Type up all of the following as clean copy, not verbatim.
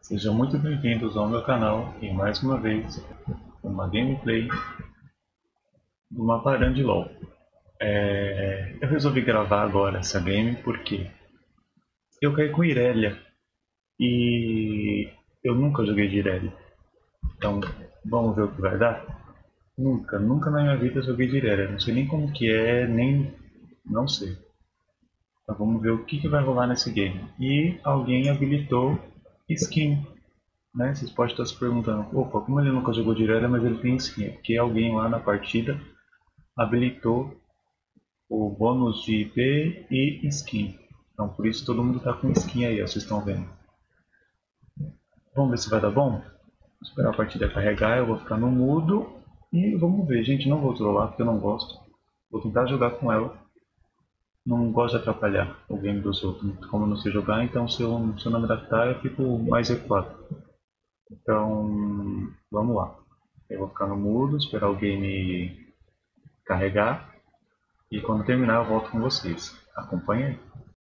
Sejam muito bem-vindos ao meu canal e mais uma vez uma gameplay de uma parã de LoL. Eu resolvi gravar agora essa game porque eu caí com Irelia e eu nunca joguei de Irelia. Então vamos ver o que vai dar? Nunca na minha vida joguei de Irelia. Não sei nem como que é, nem... não sei. Então vamos ver o que vai rolar nesse game. E alguém habilitou skin, né? Vocês podem estar se perguntando, opa, como ele nunca jogou de Irelia, mas ele tem skin? É porque alguém lá na partida habilitou o bônus de IP e skin. Então por isso todo mundo está com skin aí, ó, vocês estão vendo. Vamos ver se vai dar bom? Vou esperar a partida carregar, eu vou ficar no mudo e vamos ver. Gente, não vou trollar porque eu não gosto. Vou tentar jogar com ela. Não gosto de atrapalhar o game dos outros. Como eu não sei jogar, então se eu não me adaptar eu fico mais recuado. Então vamos lá. Eu vou ficar no mudo, esperar o game carregar e quando terminar eu volto com vocês. Acompanhe aí.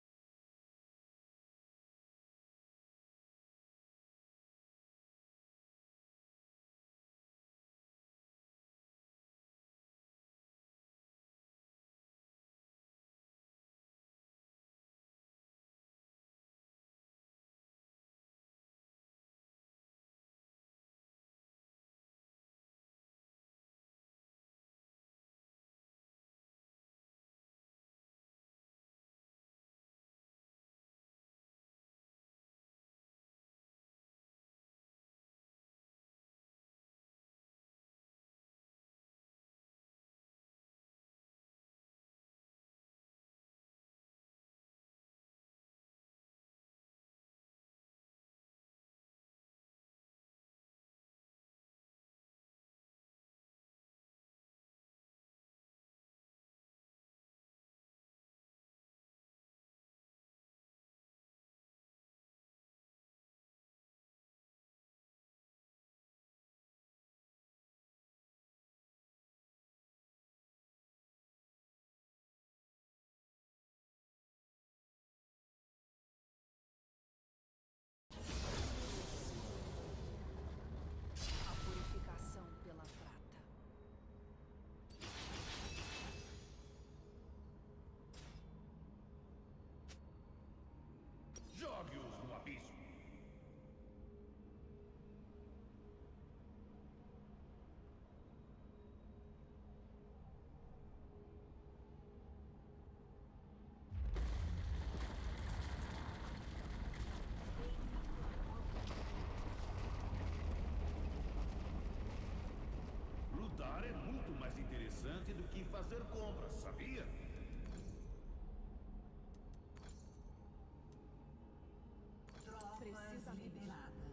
A purificação pela prata. Jogue-os no abismo. Lutar é muito mais interessante do que fazer compras, sabia? Precisa liberadas.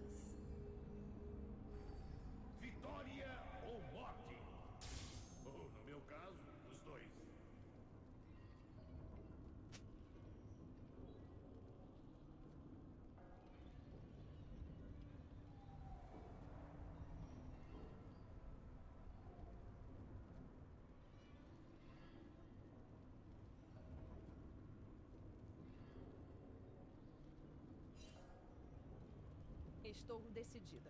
Vitória ou morte? Ou, no meu caso, os dois. Estou decidida.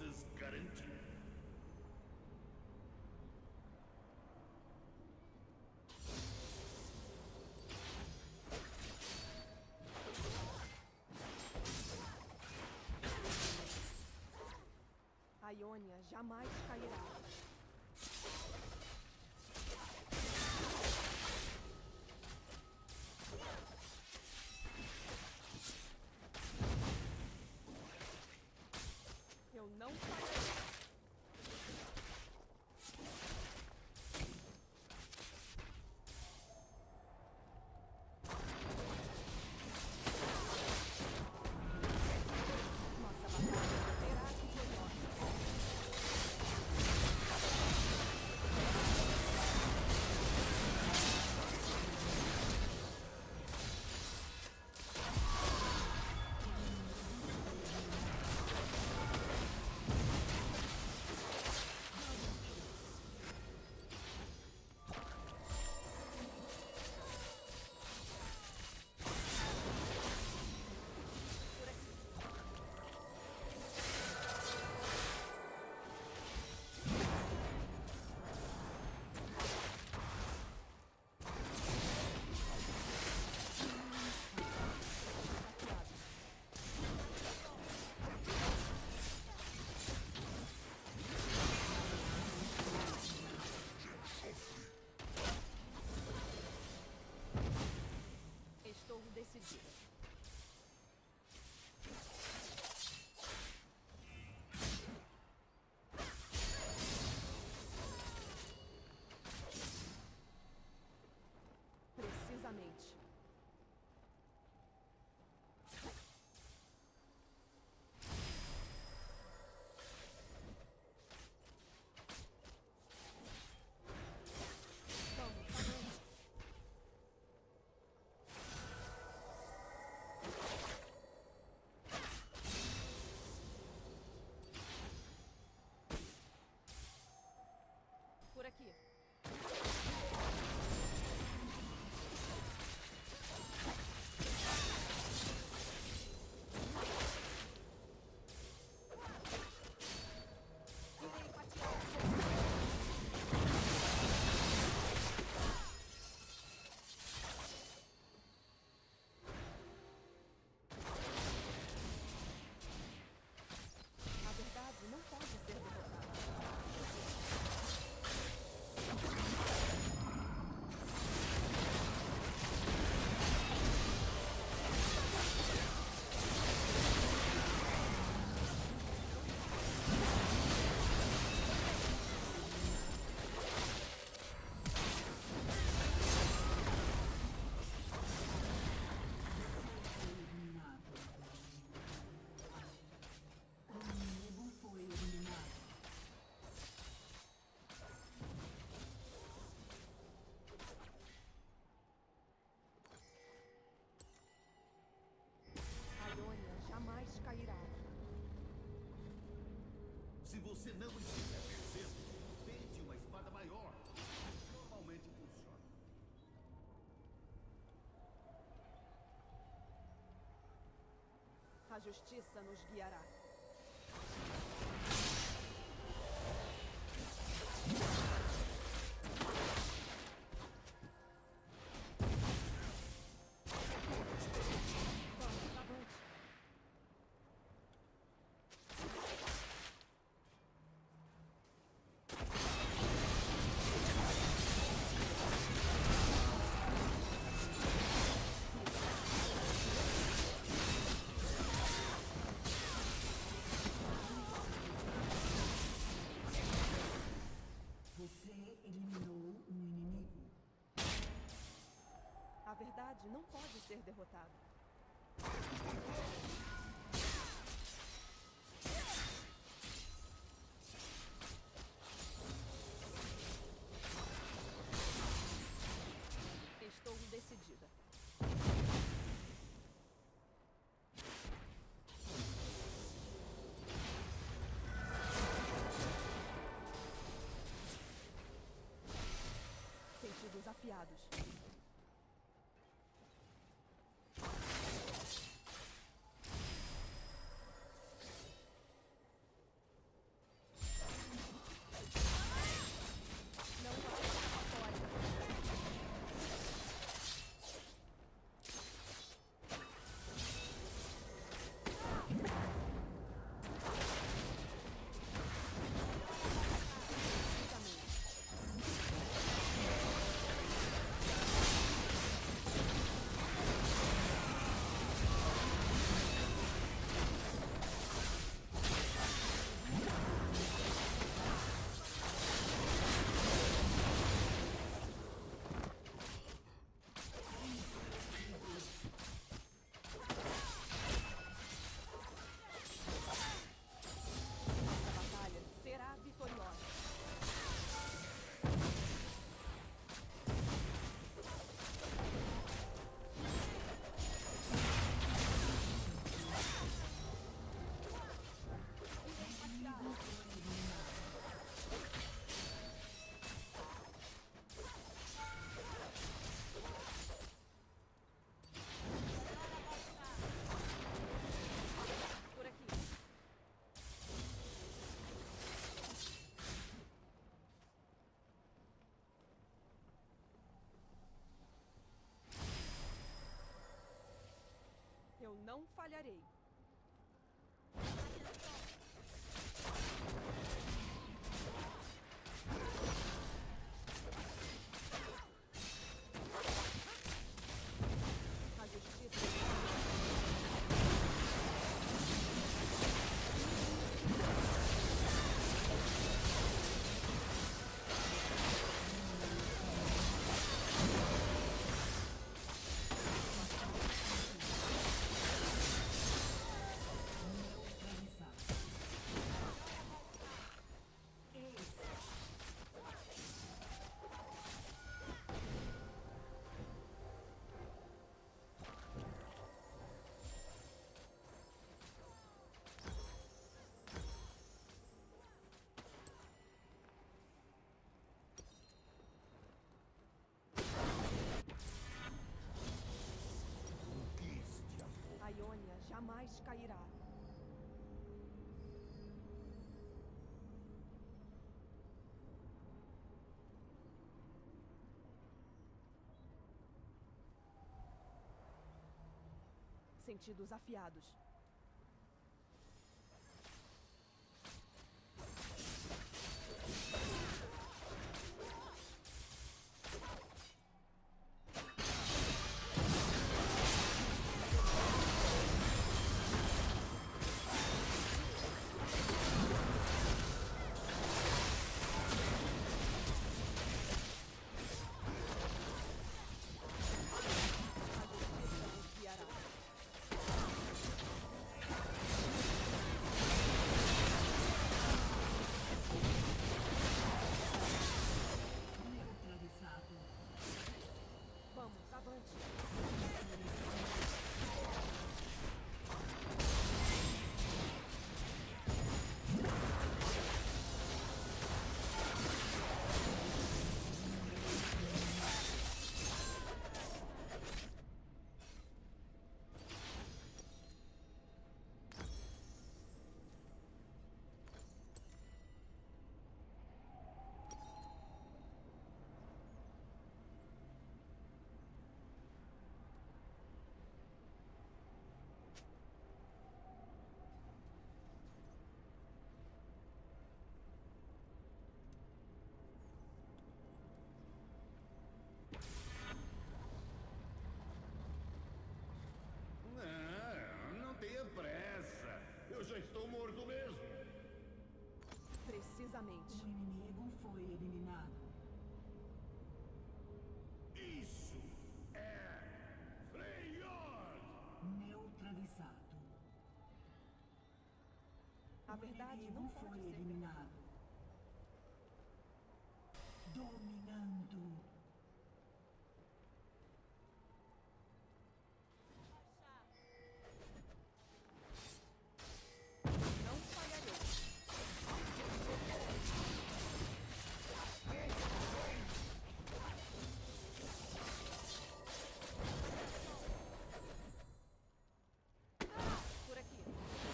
forças garantidas. A Ionia jamais cairá. Eu não cairei. Nossa batalha será vitoriosa. Estou decidida. Precisamente. Vamos, avante. Por aqui. Irei fatiar. A verdade não pode ser derrotada. A Ionia jamais cairá. Se você não estiver vencendo, tente uma espada maior. Normalmente funciona. A justiça nos guiará. Vamos, avante. Você eliminou um inimigo. A verdade não pode ser derrotada. Estou decidida. Sentidos afiados. Não falharei. A justiça. A Ionia jamais cairá. Sentidos afiados. Vamos, avante. Não tenha pressa. Eu já estou morto mesmo. Precisamente. O inimigo foi eliminado. Isso é Freyord! Neutralizado. A verdade O inimigo não foi pode ser. eliminado. Dominando. Não falharei. Por aqui.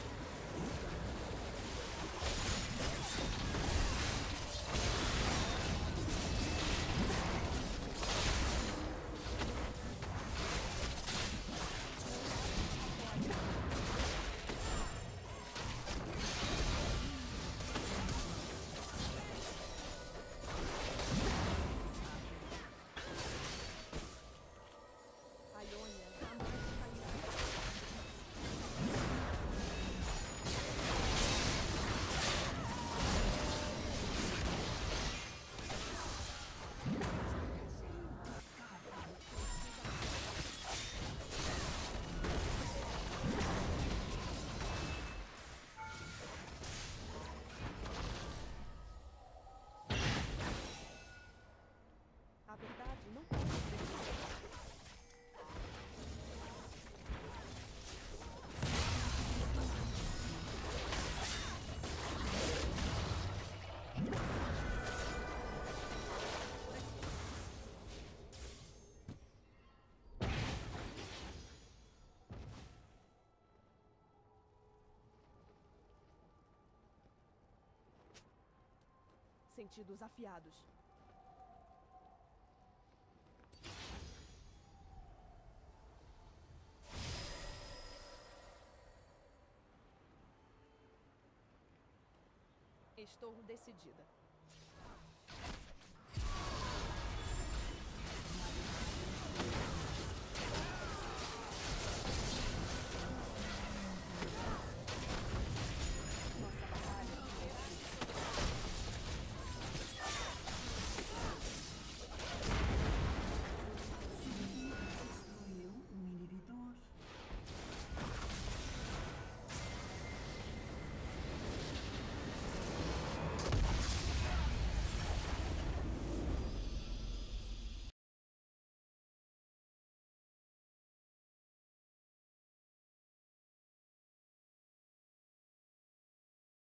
A Ionia jamais cairá. A verdade não pode ser. Sentidos afiados. Estou decidida.